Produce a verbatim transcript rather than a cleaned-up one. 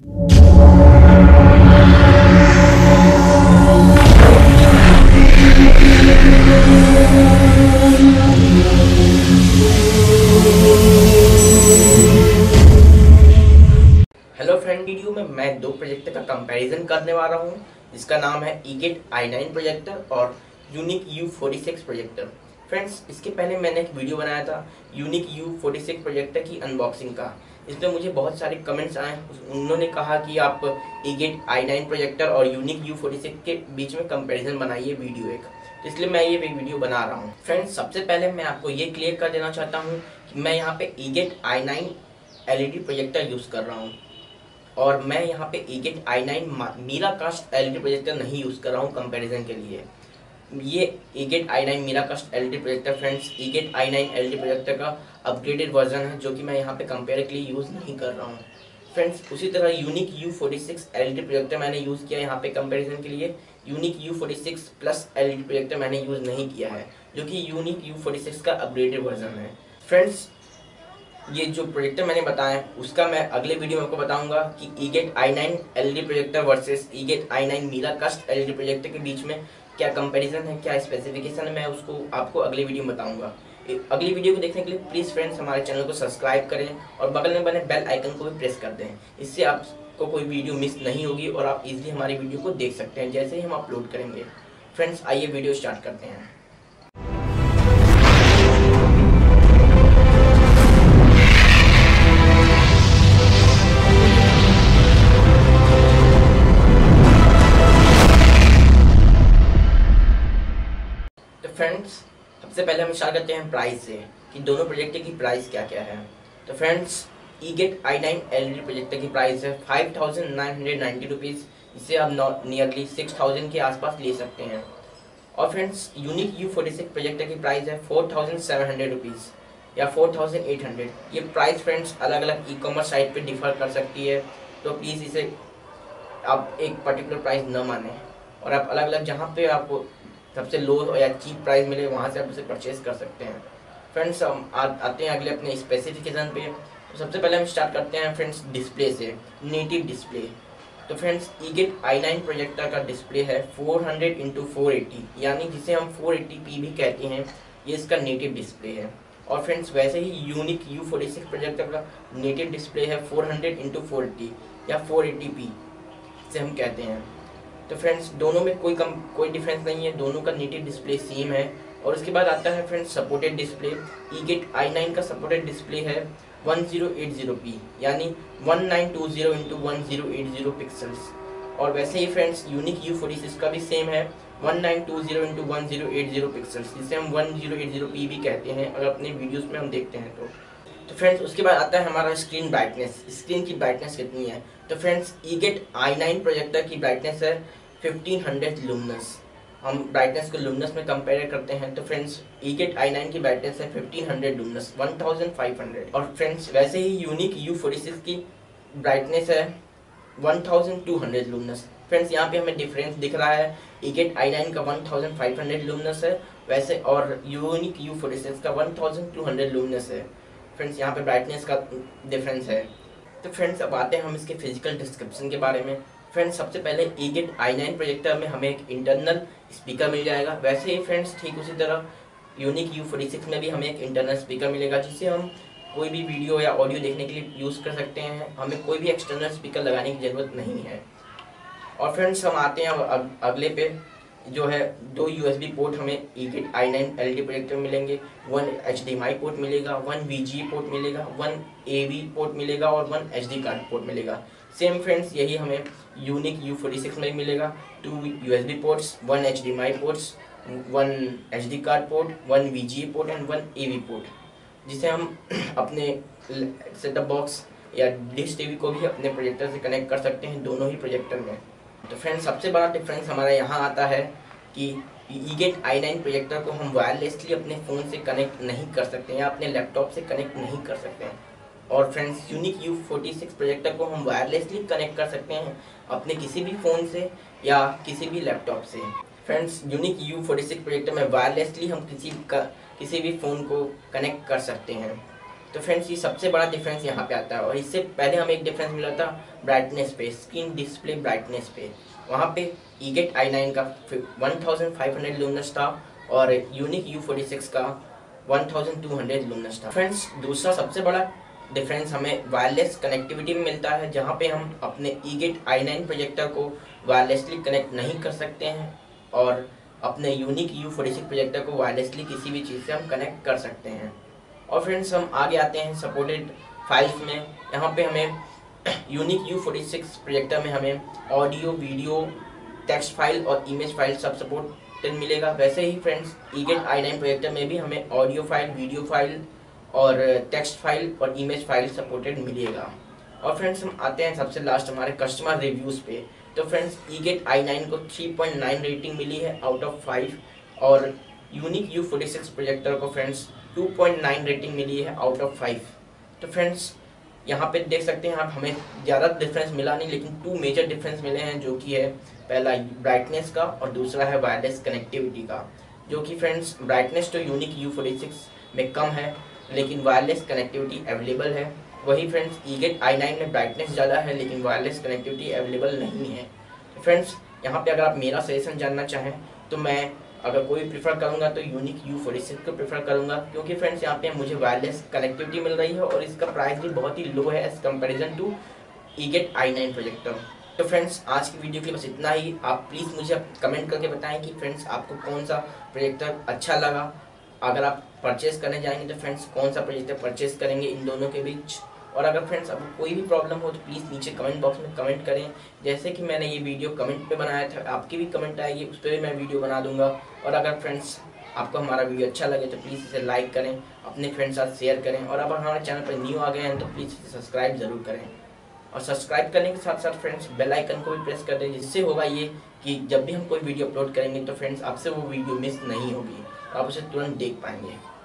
Hello friend, video में मैं दो प्रोजेक्टर का कंपैरिजन करने वाला हूँ जिसका नाम है ईगेट आई नाइन प्रोजेक्टर और Unic U forty six projector. Friends, इसके पहले मैंने एक वीडियो बनाया था Unic U forty six projector की अनबॉक्सिंग का। इसमें मुझे बहुत सारे कमेंट्स आए, उन्होंने कहा कि आप ईगेट आई नाइन प्रोजेक्टर और यूनिक यू फोर्टी सिक्स के बीच में कंपैरिजन बनाइए वीडियो एक, तो इसलिए मैं ये वीडियो बना रहा हूँ। फ्रेंड्स, सबसे पहले मैं आपको ये क्लियर कर देना चाहता हूँ कि मैं यहाँ पे ईगेट I nine L E D projector use कर रहा हूँ और मैं यहाँ पे ईगेट I nine Miracast LED projector नहीं यूज़ कर रहा हूँ कंपैरिजन के लिए। ये EGate I nine Miracast LED projector friends ईगेट I nine LED projector का अपग्रेडेड वर्जन है जो कि मैं यहाँ पे कंपेयर के लिए यूज़ नहीं कर रहा हूँ। फ्रेंड्स, उसी तरह Unic U forty six LED projector मैंने यूज़ किया यहाँ पे कंपैरिजन के लिए। Unic U forty six plus LED projector मैंने यूज़ नहीं किया है जो कि यूनिक यू फोर्टी सिक्स का अपग्रेडेड वर्जन है। फ्रेंड्स, ये जो प्रोजेक्टर मैंने बताया उसका मैं अगले वीडियो में आपको बताऊंगा कि EGate I nine LED projector versus EGate I nine Miracast LED projector के बीच में क्या कंपैरिजन है, क्या स्पेसिफिकेशन है, मैं उसको आपको अगले वीडियो में बताऊंगा। अगली वीडियो को देखने के लिए प्लीज़ फ्रेंड्स हमारे चैनल को सब्सक्राइब करें और बगल में बने बेल आइकन को भी प्रेस कर दें। इससे आपको कोई वीडियो मिस नहीं होगी और आप इजीली हमारी वीडियो को देख सकते हैं जैसे ही हम अपलोड करेंगे। फ्रेंड्स, आइए वीडियो स्टार्ट करते हैं। फ्रेंड्स, सबसे पहले हम स्टार्ट करते हैं प्राइस से कि दोनों प्रोजेक्टर की प्राइस क्या क्या है। तो friends, ईगेट I nine LED projector की प्राइस है five thousand nine hundred ninety rupees. इसे आप नियरली सिक्स थाउजेंड के आसपास ले सकते हैं। और friends, Unic U forty six projector की प्राइस है four thousand seven hundred rupees या फोर थाउजेंड एट हंड्रेड। ये प्राइस फ्रेंड्स अलग अलग ई कॉमर्स साइट पर डिफर कर सकती है, तो प्लीज़ इसे आप एक पर्टिकुलर प्राइस न माने और आप अलग अलग जहाँ पे आपको सबसे लो या चीप प्राइस मिले वहाँ से आप उसे परचेज कर सकते हैं। फ्रेंड्स, हम आ, आते हैं अगले अपने स्पेसिफिकेशन पे। तो सबसे पहले हम स्टार्ट करते हैं फ्रेंड्स डिस्प्ले से, नेटिव डिस्प्ले। तो फ्रेंड्स, ईगेट आई नाइन प्रोजेक्टर का डिस्प्ले है four hundred into four eighty, यानी जिसे हम फोर एटी पी भी कहते हैं, ये इसका नेटिव डिस्प्ले है। और फ्रेंड्स, वैसे ही Unic U forty six projector का नेटिव डिस्प्ले है four hundred into four eighty या फोर एटी पी से हम कहते हैं। तो फ्रेंड्स, दोनों में कोई कम कोई डिफरेंस नहीं है, दोनों का नेटिव डिस्प्ले सेम है। और उसके बाद आता है friends supported display. EGate I nine का सपोर्टेड डिस्प्ले है one zero eight zero P, यानी one nine two zero into one zero eight zero pixels. और वैसे ही friends Unic U forty six का भी सेम है one nine two zero into one zero eight zero pixels, जिसे हम one zero eight zero P भी कहते हैं अगर अपने वीडियोस में हम देखते हैं तो। तो फ्रेंड्स, उसके बाद आता है हमारा स्क्रीन ब्राइटनेस। स्क्रीन की ब्राइटनेस कितनी है? तो फ्रेंड्स, ईगेट आई नाइन प्रोजेक्टर की ब्राइटनेस है फिफ्टीन हंड्रेड लुमिनस। हम ब्राइटनेस को लुमिनस में कंपेयर करते हैं तो फ्रेंड्स, ईगेट आई नाइन की ब्राइटनेस है fifteen hundred luminous, one thousand five hundred. और फ्रेंड्स, वैसे ही यूनिक यू फोर्टी सिक्स की ब्राइटनेस है one thousand two hundred luminous. Friends, यहाँ पे हमें डिफरेंस दिख रहा है, ईगेट आई नाइन का one thousand five hundred luminous है वैसे, और यूनिक यू फोर्टी सिक्स का one thousand two hundred luminous है। फ्रेंड्स, यहाँ पे ब्राइटनेस का डिफरेंस है। तो फ्रेंड्स, अब आते हैं हम इसके फिजिकल डिस्क्रिप्शन के बारे में। फ्रेंड्स, सबसे पहले ईगेट आई नाइन प्रोजेक्टर में हमें एक इंटरनल स्पीकर मिल जाएगा। वैसे ही फ्रेंड्स, ठीक उसी तरह यूनिक यू फोर्टी सिक्स में भी हमें एक इंटरनल स्पीकर मिलेगा जिससे हम कोई भी वीडियो या ऑडियो देखने के लिए यूज़ कर सकते हैं। हमें कोई भी एक्सटर्नल स्पीकर लगाने की ज़रूरत नहीं है। और फ्रेंड्स, हम आते हैं अग, अगले पे, जो है दो यूएसबी पोर्ट हमें EGate I nine LED projector में मिलेंगे। वन एचडीएमआई पोर्ट मिलेगा, वन वीजीए पोर्ट मिलेगा, वन एवी पोर्ट मिलेगा और वन एचडी कार्ड पोर्ट मिलेगा। सेम फ्रेंड्स, यही हमें यूनिक यू फोर्टी सिक्स में मिलेगा। Two USB ports, one HDMI ports, one HD card port, one VGA port and one AV port, जिसे हम अपने सेटअप बॉक्स या डिश टीवी को भी अपने प्रोजेक्टर से कनेक्ट कर सकते हैं, दोनों ही प्रोजेक्टर में। तो फ्रेंड्स, सबसे बड़ा डिफरेंस हमारा यहाँ आता है कि ईगेट आई नाइन प्रोजेक्टर को हम वायरलेसली अपने फ़ोन से कनेक्ट नहीं कर सकते हैं या अपने लैपटॉप से कनेक्ट नहीं कर सकते हैं। और friends, Unic U forty six projector को हम वायरलेसली कनेक्ट कर सकते हैं अपने किसी भी फ़ोन से या किसी भी लैपटॉप से। Friends, Unic U forty six projector में वायरलेसली हम किसी का किसी भी फ़ोन को कनेक्ट कर सकते हैं। तो फ्रेंड्स ये सबसे बड़ा डिफरेंस यहाँ पे आता है। और इससे पहले हमें एक डिफरेंस मिला था ब्राइटनेस पे, स्क्रीन डिस्प्ले ब्राइटनेस पे। वहाँ पे ईगेट आई नाइन का one thousand five hundred luminous था और यूनिक यू फोर्टी सिक्स का one thousand two hundred luminous था। फ्रेंड्स दूसरा सबसे बड़ा डिफरेंस हमें वायरलेस कनेक्टिविटी में मिलता है, जहाँ पे हम अपने ईगेट आई नाइन प्रोजेक्टर को वायरलेसली कनेक्ट नहीं कर सकते हैं और अपने Unic U forty six projector को वायरलेसली किसी भी चीज़ से हम कनेक्ट कर सकते हैं। और फ्रेंड्स हम आगे आते हैं सपोर्टेड फाइल्स में। यहाँ पे हमें Unic U forty six projector में हमें ऑडियो, वीडियो, टेक्स्ट फाइल और इमेज फाइल सब सपोर्टेड मिलेगा। वैसे ही फ्रेंड्स ईगेट आई नाइन प्रोजेक्टर में भी हमें ऑडियो फाइल, वीडियो फाइल और टेक्स्ट फाइल और इमेज फाइल सपोर्टेड मिलेगा। और फ्रेंड्स हम आते हैं सबसे लास्ट हमारे कस्टमर रिव्यूज़ पे। तो फ्रेंड्स ईगेट आई नाइन को थ्री पॉइंट नाइन रेटिंग मिली है आउट ऑफ फाइव और Unic U forty six projector को friends two point nine rating मिली है आउट ऑफ फाइव। तो फ्रेंड्स यहाँ पे देख सकते हैं आप, हमें ज़्यादा डिफरेंस मिला नहीं, लेकिन टू मेजर डिफरेंस मिले हैं, जो कि है पहला ब्राइटनेस का और दूसरा है वायरलेस कनेक्टिविटी का। जो कि फ्रेंड्स ब्राइटनेस तो यूनिक यू फोर्टी सिक्स में कम है, लेकिन वायरलेस कनेक्टिविटी अवेलेबल है। वही फ्रेंड्स ईगेट आई नाइन में ब्राइटनेस ज़्यादा है, लेकिन वायरलेस कनेक्टिविटी अवेलेबल नहीं है। तो फ्रेंड्स यहाँ पे अगर आप मेरा सजेशन जानना चाहें तो मैं अगर कोई प्रीफर करूँगा तो यूनिक यू फोर्टी सिक्स को प्रीफर करूँगा, क्योंकि फ्रेंड्स यहाँ पे मुझे वायरलेस कनेक्टिविटी मिल रही है और इसका प्राइस भी बहुत ही लो है as comparison to Egate I nine projector. तो फ्रेंड्स आज की वीडियो के लिए बस इतना ही। आप प्लीज़ मुझे कमेंट करके बताएं कि फ्रेंड्स आपको कौन सा प्रोजेक्टर अच्छा लगा। अगर आप परचेज़ करने जाएंगे तो फ्रेंड्स कौन सा प्रोजेक्टर परचेज़ करेंगे इन दोनों के बीच। और अगर फ्रेंड्स आपको कोई भी प्रॉब्लम हो तो प्लीज़ नीचे कमेंट बॉक्स में कमेंट करें। जैसे कि मैंने ये वीडियो कमेंट पे बनाया था, आपकी भी कमेंट आएगी, उस पर भी मैं वीडियो बना दूंगा। और अगर फ्रेंड्स आपको हमारा वीडियो अच्छा लगे तो प्लीज़ इसे लाइक करें, अपने फ्रेंड्स साथ शेयर करें और अगर हमारे चैनल पर न्यू आ गए हैं तो प्लीज़ इसे सब्सक्राइब ज़रूर करें। और सब्सक्राइब करने के साथ साथ फ्रेंड्स बेल आइकन को भी प्रेस कर दें, जिससे होगा ये कि जब भी हम कोई वीडियो अपलोड करेंगे तो फ्रेंड्स आपसे वो वीडियो मिस नहीं होगी, आप उसे तुरंत देख पाएंगे।